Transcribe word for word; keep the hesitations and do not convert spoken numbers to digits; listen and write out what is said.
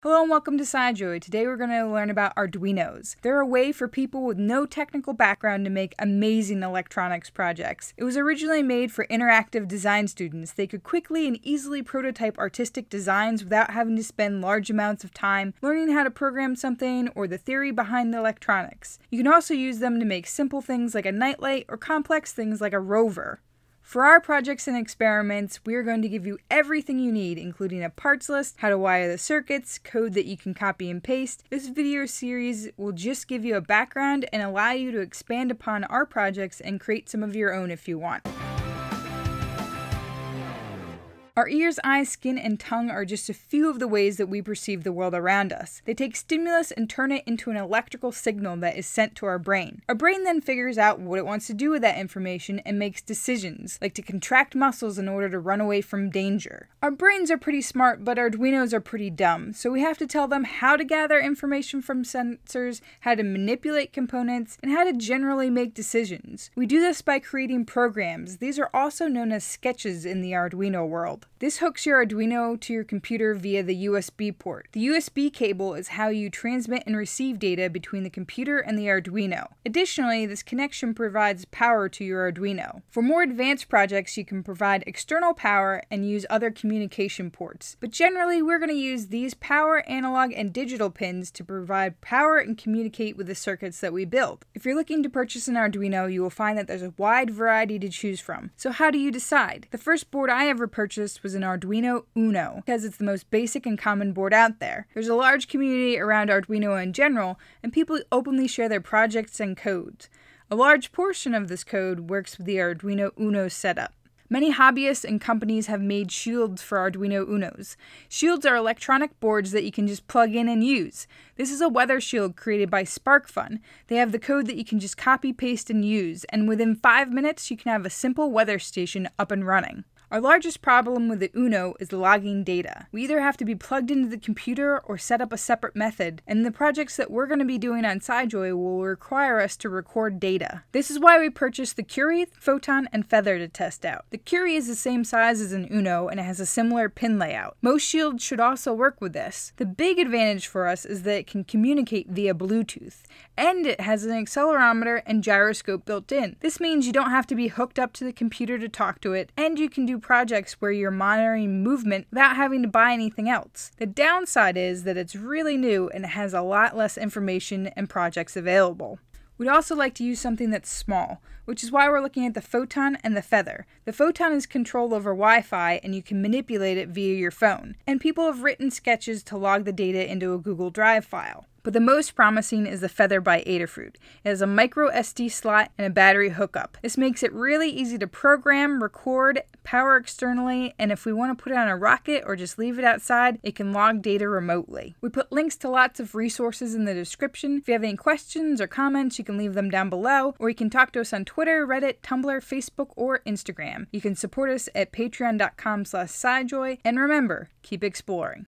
Hello and welcome to SciJoy. Today we're going to learn about Arduinos. They're a way for people with no technical background to make amazing electronics projects. It was originally made for interactive design students. They could quickly and easily prototype artistic designs without having to spend large amounts of time learning how to program something or the theory behind the electronics. You can also use them to make simple things like a nightlight or complex things like a rover. For our projects and experiments, we are going to give you everything you need, including a parts list, how to wire the circuits, code that you can copy and paste. This video series will just give you a background and allow you to expand upon our projects and create some of your own if you want. Our ears, eyes, skin, and tongue are just a few of the ways that we perceive the world around us. They take stimulus and turn it into an electrical signal that is sent to our brain. Our brain then figures out what it wants to do with that information and makes decisions, like to contract muscles in order to run away from danger. Our brains are pretty smart, but Arduinos are pretty dumb, so we have to tell them how to gather information from sensors, how to manipulate components, and how to generally make decisions. We do this by creating programs. These are also known as sketches in the Arduino world. This hooks your Arduino to your computer via the U S B port. The U S B cable is how you transmit and receive data between the computer and the Arduino. Additionally, this connection provides power to your Arduino. For more advanced projects, you can provide external power and use other communication ports. But generally, we're going to use these power, analog, and digital pins to provide power and communicate with the circuits that we build. If you're looking to purchase an Arduino, you will find that there's a wide variety to choose from. So how do you decide? The first board I ever purchased was an Arduino Uno, because it's the most basic and common board out there. There's a large community around Arduino in general, and people openly share their projects and codes. A large portion of this code works with the Arduino Uno setup. Many hobbyists and companies have made shields for Arduino Unos. Shields are electronic boards that you can just plug in and use. This is a weather shield created by SparkFun. They have the code that you can just copy, paste, and use, and within five minutes you can have a simple weather station up and running. Our largest problem with the Uno is logging data. We either have to be plugged into the computer or set up a separate method, and the projects that we're going to be doing on SciJoy will require us to record data. This is why we purchased the Curie, Photon, and Feather to test out. The Curie is the same size as an Uno and it has a similar pin layout. Most shields should also work with this. The big advantage for us is that it can communicate via Bluetooth, and it has an accelerometer and gyroscope built in. This means you don't have to be hooked up to the computer to talk to it, and you can do projects where you're monitoring movement without having to buy anything else. The downside is that it's really new and it has a lot less information and projects available. We'd also like to use something that's small, which is why we're looking at the Photon and the Feather. The Photon is controlled over Wi-Fi and you can manipulate it via your phone, and people have written sketches to log the data into a Google Drive file. But the most promising is the Feather by Adafruit. It has a micro S D slot and a battery hookup. This makes it really easy to program, record, power externally, and if we want to put it on a rocket or just leave it outside, it can log data remotely. We put links to lots of resources in the description. If you have any questions or comments, you can leave them down below, or you can talk to us on Twitter, Reddit, Tumblr, Facebook, or Instagram. You can support us at patreon dot com slash SciJoy, and remember, keep exploring.